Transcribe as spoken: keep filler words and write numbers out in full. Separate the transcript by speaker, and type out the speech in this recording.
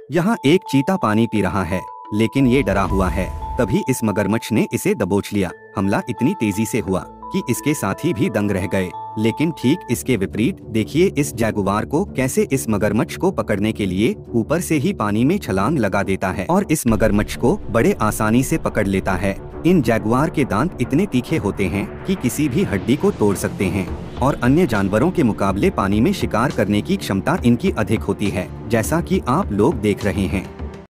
Speaker 1: यहाँ एक चीता पानी पी रहा है, लेकिन ये डरा हुआ है। तभी इस मगरमच्छ ने इसे दबोच लिया। हमला इतनी तेजी से हुआ कि इसके साथी भी दंग रह गए। लेकिन ठीक इसके विपरीत देखिए इस जैगुआर को कैसे इस मगरमच्छ को पकड़ने के लिए ऊपर से ही पानी में छलांग लगा देता है और इस मगरमच्छ को बड़े आसानी से पकड़ लेता है। इन जैगुआर के दांत इतने तीखे होते हैं कि किसी भी हड्डी को तोड़ सकते हैं और अन्य जानवरों के मुकाबले पानी में शिकार करने की क्षमता इनकी अधिक होती है, जैसा कि आप लोग देख रहे हैं।